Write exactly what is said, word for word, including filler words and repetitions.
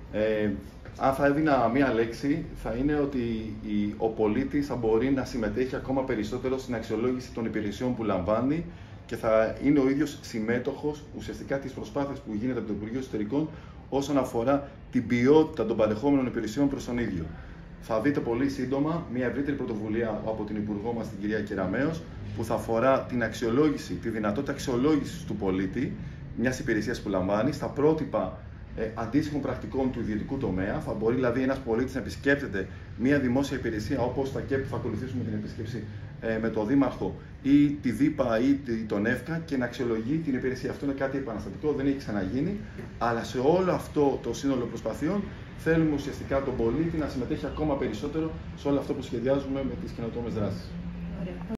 Ε, αν θα έδινα μία λέξη, θα είναι ότι η, ο πολίτης θα μπορεί να συμμετέχει ακόμα περισσότερο στην αξιολόγηση των υπηρεσιών που λαμβάνει και θα είναι ο ίδιος συμμέτοχος ουσιαστικά της προσπάθειας που γίνεται από το Υπουργείο Εσωτερικών όσον αφορά την ποιότητα των παρεχόμενων υπηρεσιών προς τον ίδιο. Θα δείτε πολύ σύντομα μια ευρύτερη πρωτοβουλία από την Υπουργό μας, την κυρία Κεραμέως, που θα αφορά την αξιολόγηση, τη δυνατότητα αξιολόγησης του πολίτη μιας υπηρεσίας που λαμβάνει, στα πρότυπα ε, αντίστοιχων πρακτικών του ιδιωτικού τομέα. Θα μπορεί δηλαδή ένας πολίτης να επισκέπτεται μια δημόσια υπηρεσία, όπως τα ΚΕΠ που θα ακολουθήσουμε την επίσκεψη ε, με τον Δήμαρχο ή τη ΔΥΠΑ ή τον ΕΦΚΑ και να αξιολογεί την υπηρεσία. Αυτό είναι κάτι επαναστατικό, δεν έχει ξαναγίνει, αλλά σε όλο αυτό το σύνολο προσπαθειών θέλουμε ουσιαστικά τον πολίτη να συμμετέχει ακόμα περισσότερο σε όλο αυτό που σχεδιάζουμε με τις καινοτόμες δράσεις.